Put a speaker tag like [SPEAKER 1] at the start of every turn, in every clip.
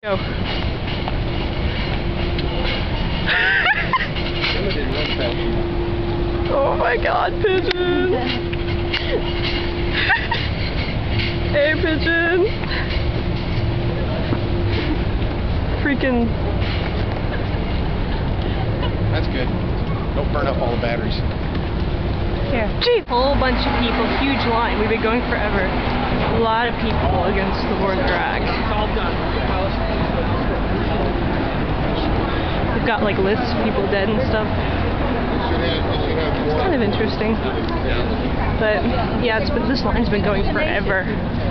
[SPEAKER 1] Go. Oh my god, Pigeon! Hey, Pigeon! Freaking...
[SPEAKER 2] That's good. Don't burn up all the batteries.
[SPEAKER 1] Yeah. Gee, whole bunch of people, huge line. We've been going forever. A lot of people against the board drag. It's all done. We've got like lists of people dead and stuff. It's kind of interesting. But yeah, this line's been going forever.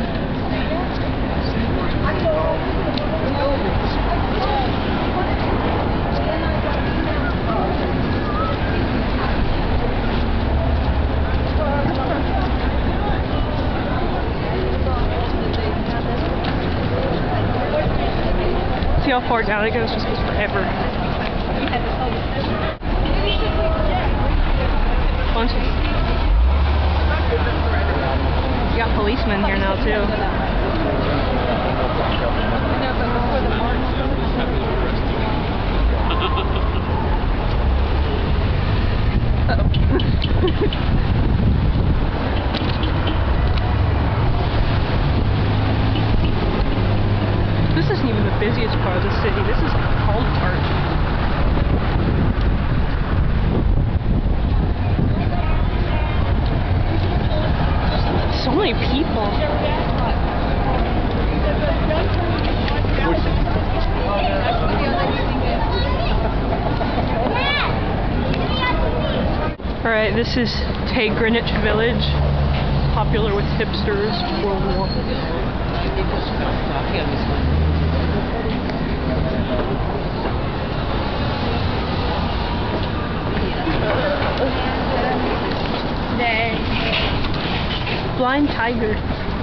[SPEAKER 1] See how far down it goes? Just goes forever. Bunch of... You got policemen here now too. This isn't even the busiest part of the city. This is like the cold part. So many people. Alright, this is Tay Greenwich Village. Popular with hipsters worldwide. Blind tiger.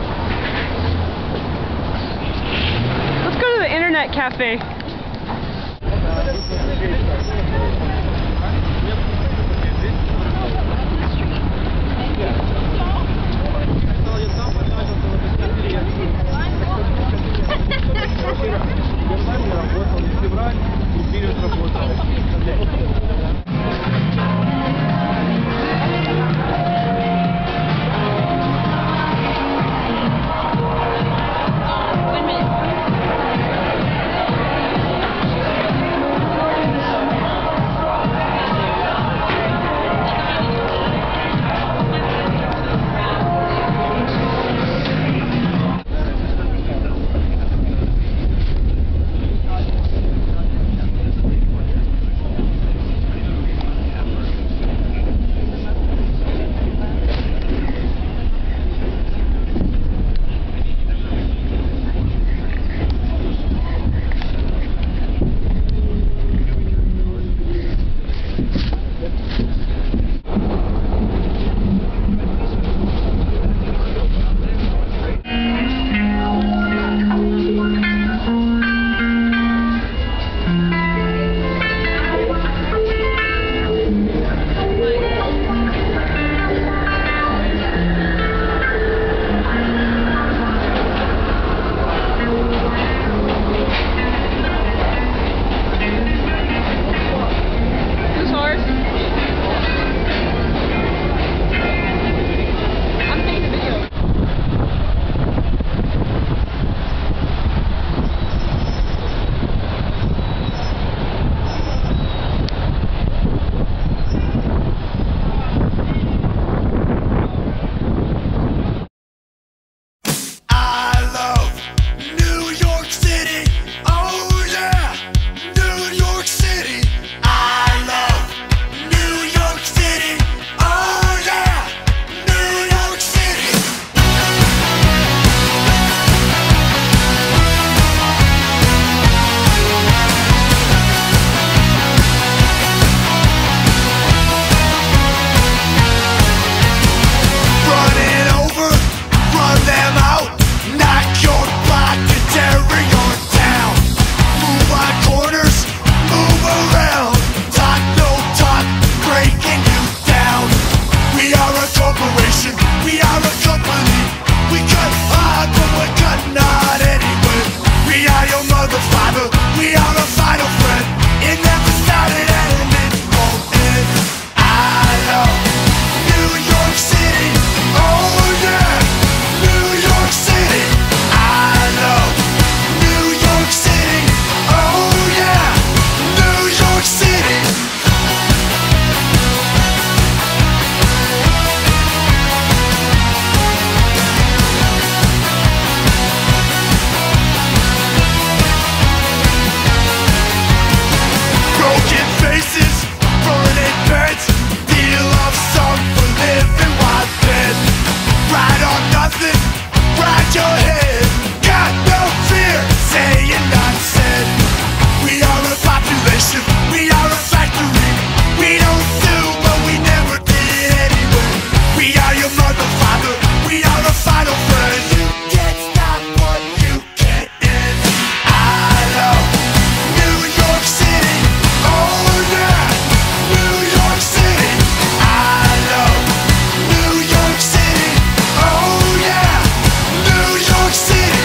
[SPEAKER 1] Let's go to the internet cafe.
[SPEAKER 3] nothing, ride your head. Got no fear, saying nonsense. We are a population, we are a factory. We don't do, but we never did anyway. We are your mother, father, we are a final friend. You can't stop what you can't end. I love New York City, oh yeah, New York City. I love New York City, oh yeah, New York City.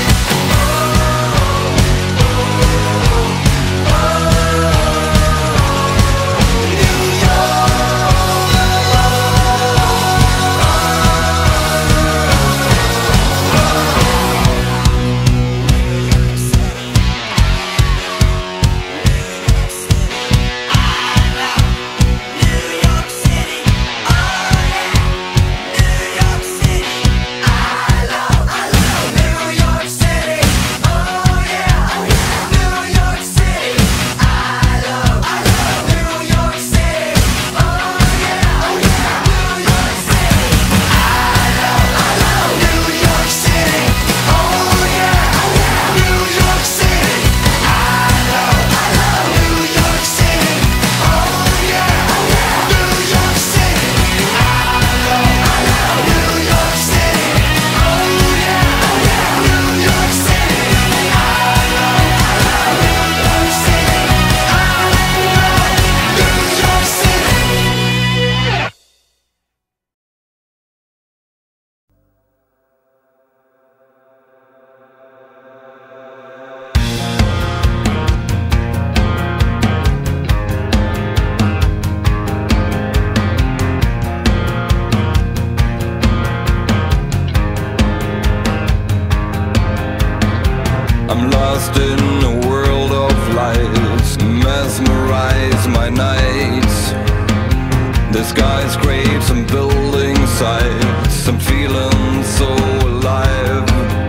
[SPEAKER 4] I'm lost in a world of lights, mesmerize my nights. The skyscrapers and building sites, I'm feeling so alive.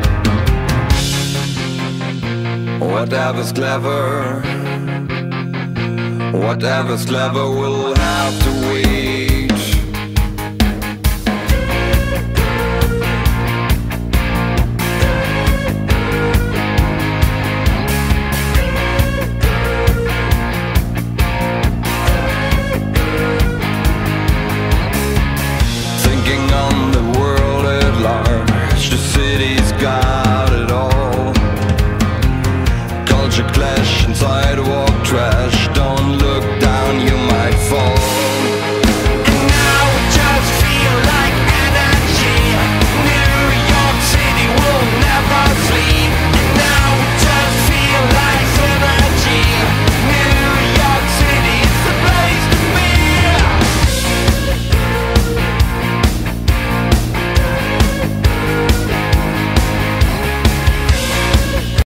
[SPEAKER 4] Whatever's clever will have to wait.